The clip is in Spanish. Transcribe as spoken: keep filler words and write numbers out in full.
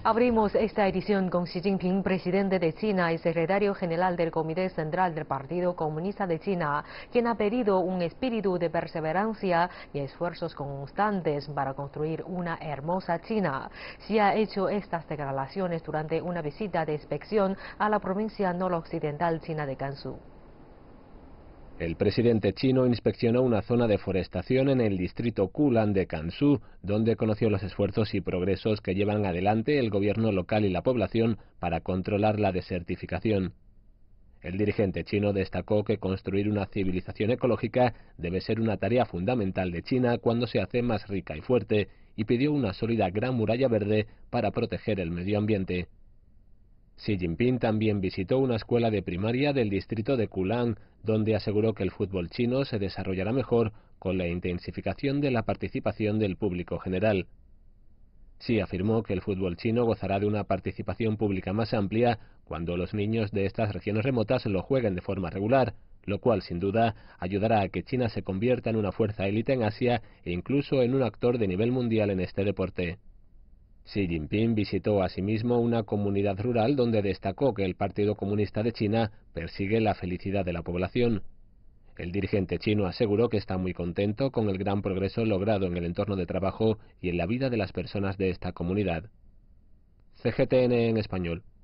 Abrimos esta edición con Xi Jinping, presidente de China y secretario general del Comité Central del Partido Comunista de China, quien ha pedido un espíritu de perseverancia y esfuerzos constantes para construir una hermosa China. Xi ha hecho estas declaraciones durante una visita de inspección a la provincia noroccidental china de Gansu. El presidente chino inspeccionó una zona de forestación en el distrito Kulan de Gansu, donde conoció los esfuerzos y progresos que llevan adelante el gobierno local y la población para controlar la desertificación. El dirigente chino destacó que construir una civilización ecológica debe ser una tarea fundamental de China cuando se hace más rica y fuerte, y pidió una sólida gran muralla verde para proteger el medio ambiente. Xi Jinping también visitó una escuela de primaria del distrito de Kulan, donde aseguró que el fútbol chino se desarrollará mejor con la intensificación de la participación del público general. Xi afirmó que el fútbol chino gozará de una participación pública más amplia cuando los niños de estas regiones remotas lo jueguen de forma regular, lo cual sin duda ayudará a que China se convierta en una fuerza élite en Asia e incluso en un actor de nivel mundial en este deporte. Xi Jinping visitó asimismo una comunidad rural donde destacó que el Partido Comunista de China persigue la felicidad de la población. El dirigente chino aseguró que está muy contento con el gran progreso logrado en el entorno de trabajo y en la vida de las personas de esta comunidad. C G T N en español.